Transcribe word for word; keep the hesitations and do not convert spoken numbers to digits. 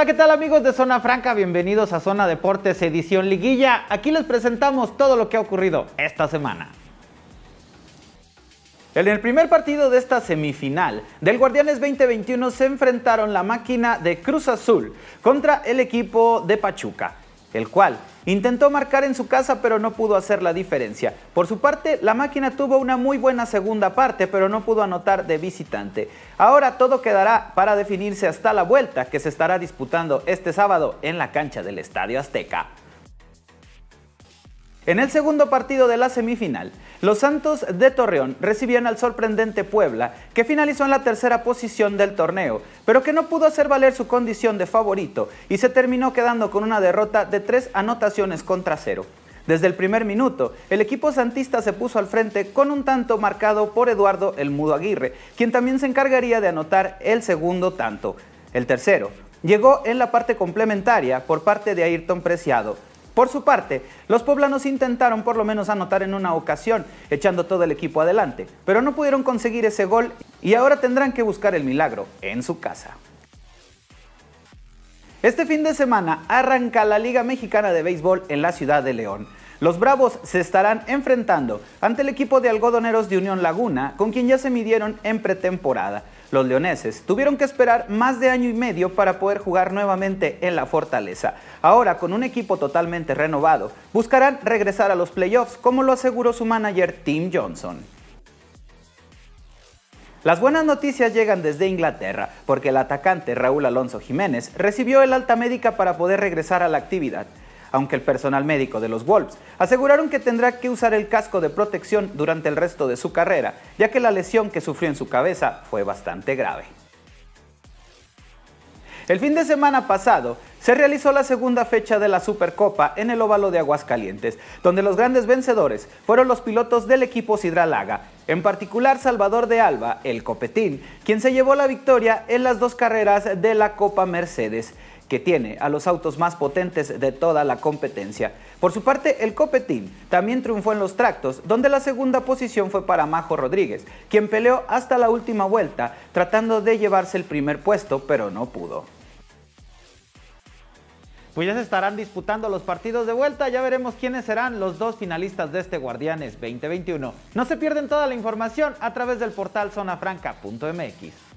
Hola, ¿qué tal amigos de Zona Franca? Bienvenidos a Zona Deportes edición Liguilla. Aquí les presentamos todo lo que ha ocurrido esta semana. En el primer partido de esta semifinal del Guardianes veinte veintiuno se enfrentaron la máquina de Cruz Azul contra el equipo de Pachuca, el cual intentó marcar en su casa pero no pudo hacer la diferencia. Por su parte, la máquina tuvo una muy buena segunda parte pero no pudo anotar de visitante. Ahora todo quedará para definirse hasta la vuelta que se estará disputando este sábado en la cancha del Estadio Azteca. En el segundo partido de la semifinal, los Santos de Torreón recibían al sorprendente Puebla, que finalizó en la tercera posición del torneo, pero que no pudo hacer valer su condición de favorito y se terminó quedando con una derrota de tres anotaciones contra cero. Desde el primer minuto, el equipo santista se puso al frente con un tanto marcado por Eduardo El Mudo Aguirre, quien también se encargaría de anotar el segundo tanto. El tercero llegó en la parte complementaria por parte de Ayrton Preciado. Por su parte, los poblanos intentaron por lo menos anotar en una ocasión, echando todo el equipo adelante, pero no pudieron conseguir ese gol y ahora tendrán que buscar el milagro en su casa. Este fin de semana arranca la Liga Mexicana de Béisbol en la ciudad de León. Los Bravos se estarán enfrentando ante el equipo de algodoneros de Unión Laguna, con quien ya se midieron en pretemporada. Los leoneses tuvieron que esperar más de año y medio para poder jugar nuevamente en la Fortaleza. Ahora, con un equipo totalmente renovado, buscarán regresar a los playoffs, como lo aseguró su manager Tim Johnson. Las buenas noticias llegan desde Inglaterra, porque el atacante Raúl Alonso Jiménez recibió el alta médica para poder regresar a la actividad, aunque el personal médico de los Wolves aseguraron que tendrá que usar el casco de protección durante el resto de su carrera, ya que la lesión que sufrió en su cabeza fue bastante grave. El fin de semana pasado se realizó la segunda fecha de la Supercopa en el óvalo de Aguascalientes, donde los grandes vencedores fueron los pilotos del equipo Sidralaga, en particular Salvador de Alba, el Copetín, quien se llevó la victoria en las dos carreras de la Copa Mercedes, que tiene a los autos más potentes de toda la competencia. Por su parte, el Copetín también triunfó en los tractos, donde la segunda posición fue para Majo Rodríguez, quien peleó hasta la última vuelta, tratando de llevarse el primer puesto, pero no pudo. Pues ya se estarán disputando los partidos de vuelta, ya veremos quiénes serán los dos finalistas de este Guardianes veinte veintiuno. No se pierden toda la información a través del portal zona franca punto m x.